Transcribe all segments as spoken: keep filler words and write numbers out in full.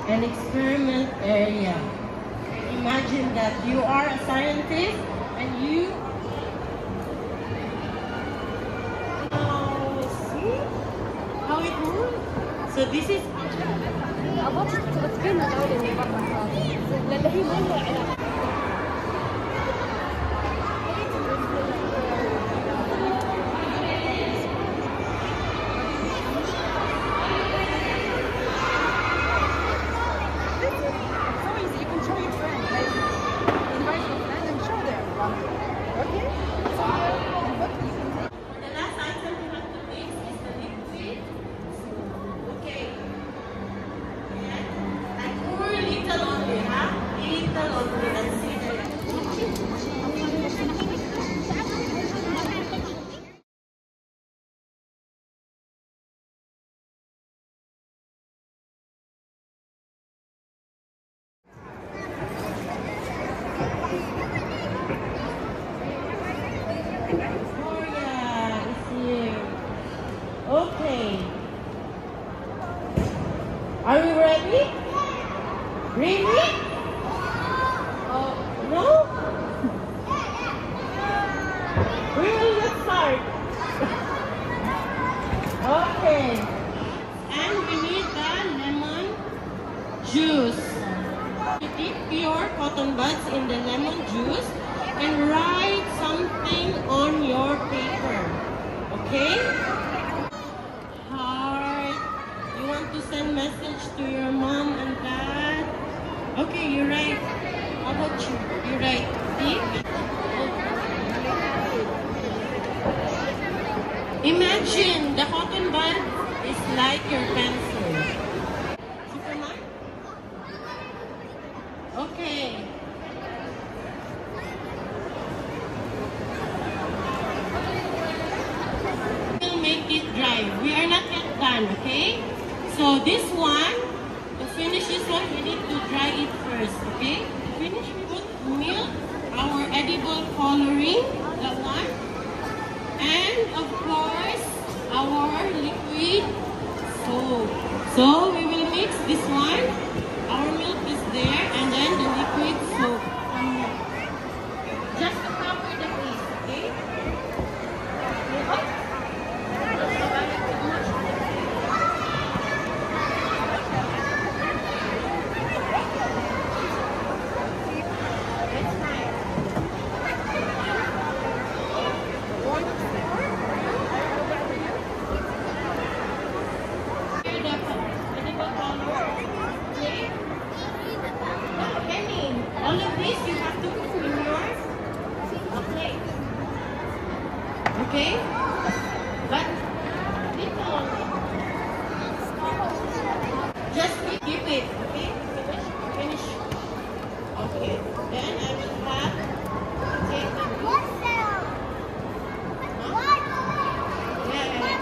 an experiment area. Imagine that you are a scientist and you oh, see how it moves. So this is أبغى تذكرنا الأول اللي برا لأن هي ما لها علاقة. Okay. Are we ready? Really? Oh, no? We will get start. Okay. And we need the lemon juice. You dip your cotton buds in the lemon juice and write something on your paper. Okay? To send message to your mom and dad. Okay, you write. How about you? You write deep. Imagine the cotton bud is like your pencil. Superman? Okay. We'll make it dry. We are not yet done, okay? So this one, to finish this one, we need to dry it first, okay? Finish, we put milk, our edible coloring, that one. And of course, our liquid soap. So we will mix this one. Our milk is there, and then the liquid soap. Just to cover the base, okay? All of this you have to put in your plate. Okay? But little. Just keep it. Okay? Finish. Finish. Okay. Then I will have to take the huh? Yeah, yeah.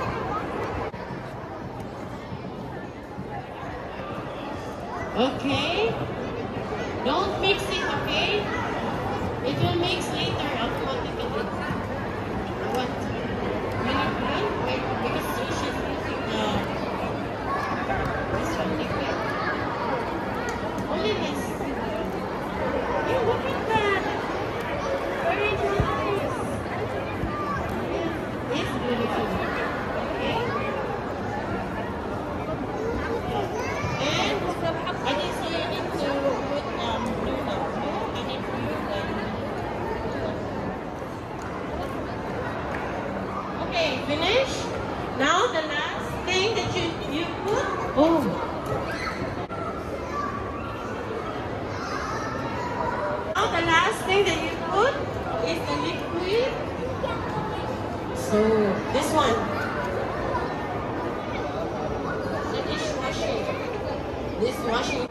Okay. Don't mix it, okay? It will mix later automatically. What? Really good? Wait, because she's using the this one like that. Only this. Hey, look at that! Very nice! It's beautiful. Okay? And I think so you need to put um blue now. I need blue then. Okay, finish. Now the last thing that you you put. Oh. Now the last thing that you put is the liquid. So this one. The dishwashing. This washing.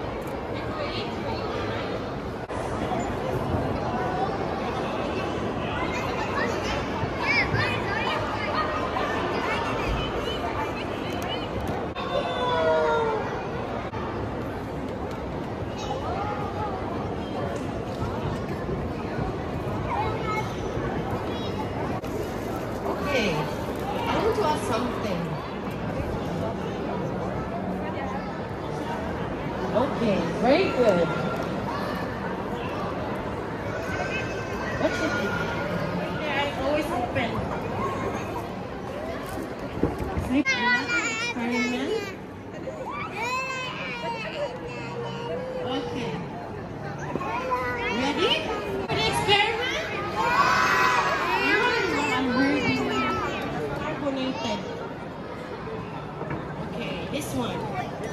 Okay, I want to ask something. Okay, very good. What should I do? Yeah, I always open. Sleep another experiment. Okay. Ready for the experiment? I'm very carbonated. Okay, this one.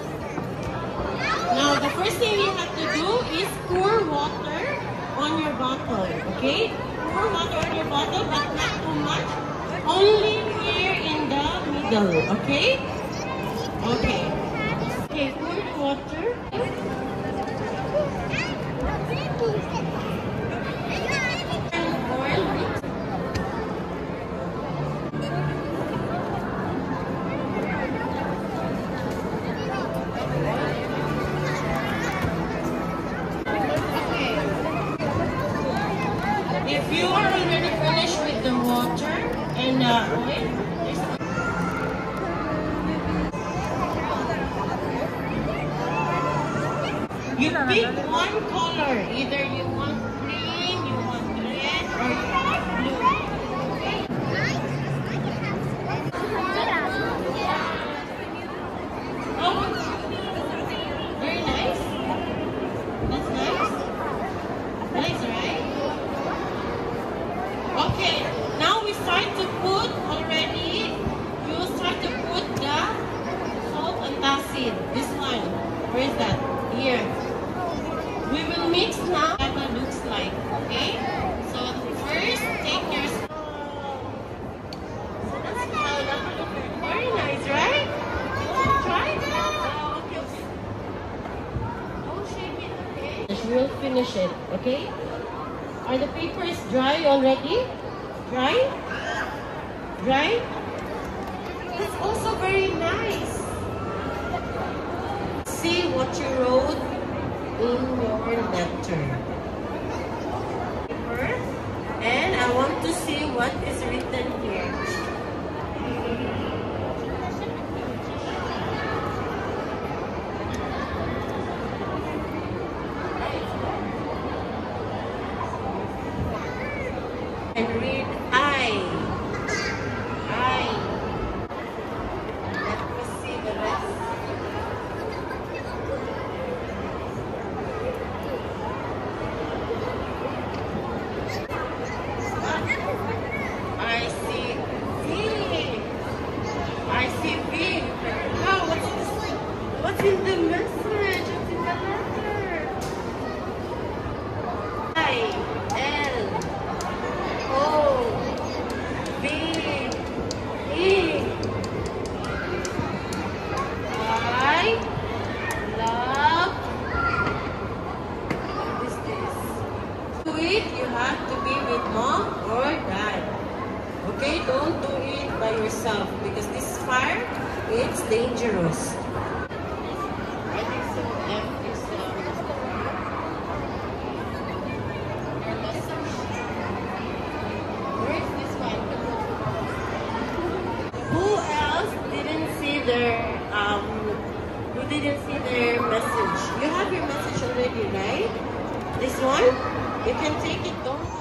Now, the first thing you have to do is pour water on your bottle, okay? Pour water on your bottle, but not too much. Only here in the middle, okay? Okay. Okay, pour water. And oil mix. If you are already finished with the water and uh, oil, you pick one color. Either you want green, you want red, or you want blue. Oh, very nice. That's nice. Nice, right? Okay, now we start to put already, you will start to put the salt and acid. This one. Where is that? Here. We will mix now what it looks like. Okay? So first take your so that's how that will look. Very nice, right? You want to try? Oh, okay, okay. Don't shake it, okay? We will finish it, okay? Are the papers dry already? Dry? Dry? That's also very nice. See what you wrote in your letter. And I want to see what is written here. And read I. I. Let me see the rest. I see V. I see V. Wow, what's in this? What's in the message? What's in the letter? I. L. O, B, E. I love. What is this? Do it, you have to be with mom or dad. Okay, don't do it by yourself because this fire, it's dangerous. I think so. F is their um who didn't see their message. You have your message already, right? This one? You can take it, don't